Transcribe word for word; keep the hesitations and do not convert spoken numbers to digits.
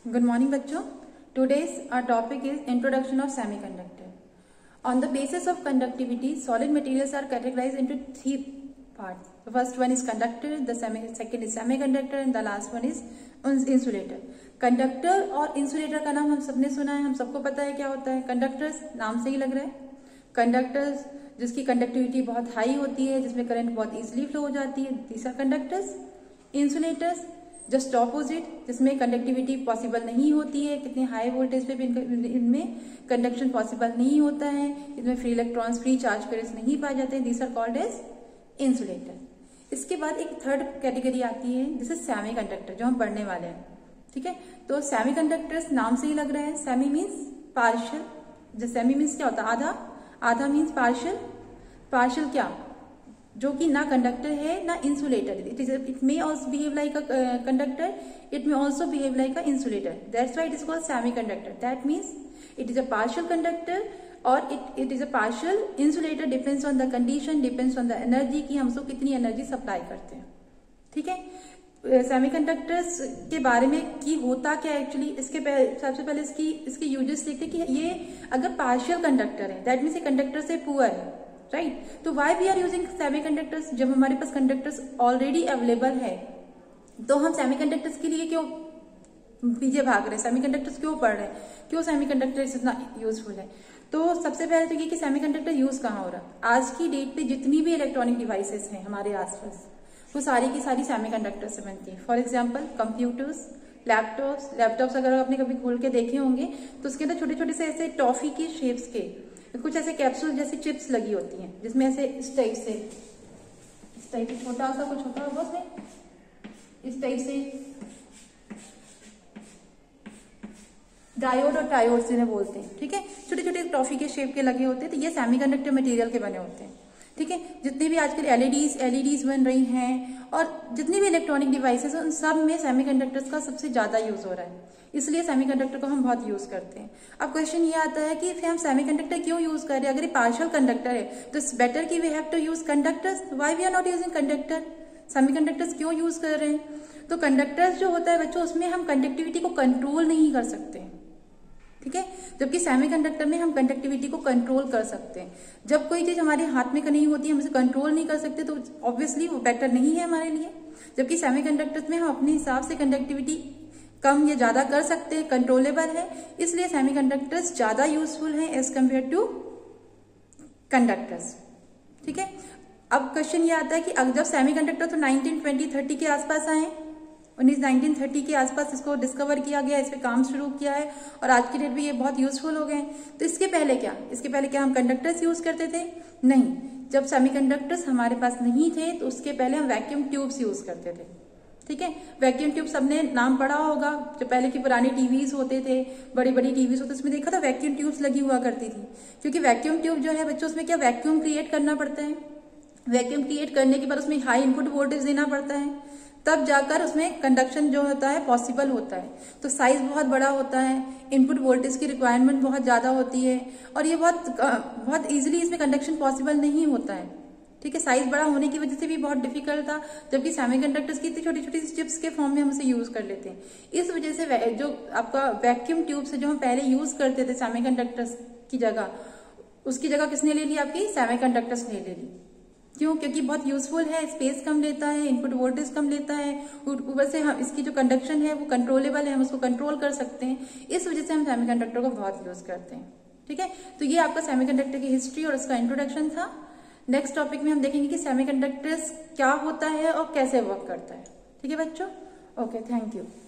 Good morning, बच्चों. Today's our topic is introduction of semiconductor. On the basis of conductivity, solid materials are categorized into three parts. The first one is conductor, the semi, second is semiconductor, and the last one is insulator. Conductor और insulator का नाम हम सबने सुना है, हम सबको पता है क्या होता है. कंडक्टर्स नाम से ही लग रहा है. कंडक्टर्स जिसकी कंडक्टिविटी बहुत हाई होती है, जिसमें करंट बहुत इजीली फ्लो हो जाती है, these are conductors. Insulators just opposite, जिसमें कंडक्टिविटी पॉसिबल नहीं होती है, कितने हाई वोल्टेज पे भी इनमें कंडक्शन पॉसिबल नहीं होता है, इसमें free electrons free charge currents नहीं पाए जाते हैं. These are called as insulator. इसके बाद एक थर्ड कैटेगरी आती है, दिस इज सेमीकंडक्टर, जो हम पढ़ने वाले हैं. ठीक है, तो सेमीकंडक्टर्स नाम से ही लग रहा है. Semi means partial. जो सेमी मीन्स क्या होता है? आधा. आधा मीन्स पार्शियल. पार्शियल क्या? जो कि ना कंडक्टर है ना insulator. It is it may also behave like a conductor, it may also behave like a insulator. That's why it is called semiconductor. That means it is a partial conductor और it it is a partial insulator. Depends on the condition, depends on the energy की हम उसको कितनी energy supply करते हैं. ठीक है, semiconductors के बारे में कि होता क्या एक्चुअली, इसके सबसे पहले इसकी इसके यूजेस देखते कि ये अगर पार्शियल कंडक्टर है, दैट मीन्स ये कंडक्टर से पुअर है, राइट right? तो why we are using semiconductors? जब हमारे पास कंडक्टर्स ऑलरेडी अवेलेबल है तो हम सेमीकंडक्टर्स के लिए क्यों पीछे भाग रहे हैं? सेमीकंडक्टर्स क्यों पढ़ रहे हैं? क्यों सेमीकंडक्टर्स इतना यूजफुल है? तो सबसे पहले तो ये कि सेमीकंडक्टर यूज कहाँ हो रहा है. आज की डेट पे जितनी भी इलेक्ट्रॉनिक डिवाइसेस हैं हमारे आसपास, वो सारी की सारी सेमीकंडक्टर से बनती है. For example computers, laptops. Laptops अगर आपने कभी खोल के देखे होंगे तो उसके अंदर छोटे छोटे से ऐसे टॉफी के शेप्स के कुछ ऐसे कैप्सूल जैसी चिप्स लगी होती हैं, जिसमें ऐसे इस टाइप से इस टाइप से छोटा सा कुछ होता होगा उसमें, इस टाइप से डायोड और ट्रायोड जिन्हें बोलते हैं. ठीक है, छोटे छोटे टॉफी के शेप के लगे होते हैं. तो ये सेमीकंडक्टर मटेरियल के बने होते हैं. ठीक है, जितने भी आजकल एलईडीज एलईडीज बन रही हैं और जितनी भी इलेक्ट्रॉनिक डिवाइसेस हैं, उन सब में सेमीकंडक्टर्स का सबसे ज्यादा यूज हो रहा है. इसलिए सेमीकंडक्टर को हम बहुत यूज करते हैं. अब क्वेश्चन ये आता है कि फिर हम सेमीकंडक्टर क्यों यूज कर रहे हैं? अगर ये पार्शियल कंडक्टर है तो इट्स बेटर कि we have to use conductors. Why we are not using conductor? Semiconductors क्यों यूज कर रहे हैं? तो कंडक्टर्स जो होता है बच्चों, उसमें हम कंडक्टिविटी को कंट्रोल नहीं कर सकते. ठीक है, जबकि सेमीकंडक्टर में हम कंडक्टिविटी को कंट्रोल कर सकते हैं. जब कोई चीज हमारे हाथ में नहीं होती, हम उसे कंट्रोल नहीं कर सकते, तो ऑब्वियसली वो बेटर नहीं है हमारे लिए. जबकि सेमीकंडक्टर्स में हम अपने हिसाब से कंडक्टिविटी कम या ज्यादा कर सकते हैं, कंट्रोलेबल है. इसलिए सेमीकंडक्टर्स ज्यादा यूजफुल हैं एज कम्पेयर टू कंडक्टर्स. ठीक है, अब क्वेश्चन ये आता है कि जब सेमीकंडक्टर तो नाइनटीन ट्वेंटी थर्टी के आसपास आए, उन्नीस नाइनटीन थर्टी के आसपास इसको डिस्कवर किया गया, इस पे काम शुरू किया है और आज की डेट में ये बहुत यूजफुल हो गए. तो इसके पहले क्या इसके पहले क्या हम कंडक्टर्स यूज करते थे? नहीं. जब सेमीकंडक्टर्स हमारे पास नहीं थे तो उसके पहले हम वैक्यूम ट्यूब्स यूज करते थे. ठीक है, वैक्यूम ट्यूब सबने नाम पढ़ा होगा. जो पहले की पुरानी टीवीज होते थे, बड़ी बड़ी टीवीज होते, उसमें देखा था वैक्यूम ट्यूब्स लगी हुआ करती थी. क्योंकि वैक्यूम ट्यूब जो है बच्चों, उसमें क्या वैक्यूम क्रिएट करना पड़ता है. वैक्यूम क्रिएट करने के बाद उसमें हाई इनपुट वोल्टेज देना पड़ता है, तब जाकर उसमें कंडक्शन जो होता है पॉसिबल होता है. तो साइज बहुत बड़ा होता है, इनपुट वोल्टेज की रिक्वायरमेंट बहुत ज्यादा होती है और ये बहुत बहुत इजीली इसमें कंडक्शन पॉसिबल नहीं होता है. ठीक है, साइज बड़ा होने की वजह से भी बहुत डिफिकल्ट था. जबकि सेमीकंडक्टर्स की इतनी छोटी छोटी चिप्स के फॉर्म में हम उसे यूज कर लेते हैं. इस वजह से जो आपका वैक्यूम ट्यूब से जो हम पहले यूज करते थे सेमीकंडक्टर्स की जगह, उसकी जगह किसने ले ली? आपकी सेमीकंडक्टर्स ने ले ली. क्यों? क्योंकि बहुत यूजफुल है, स्पेस कम लेता है, इनपुट वोल्टेज कम लेता है, ऊपर से हम इसकी जो कंडक्शन है वो कंट्रोलेबल है, हम उसको कंट्रोल कर सकते हैं. इस वजह से हम सेमीकंडक्टर को बहुत यूज करते हैं. ठीक है, तो ये आपका सेमीकंडक्टर की हिस्ट्री और इसका इंट्रोडक्शन था. नेक्स्ट टॉपिक में हम देखेंगे कि सेमीकंडक्टर्स क्या होता है और कैसे वर्क करता है. ठीक है बच्चों, ओके, थैंक यू.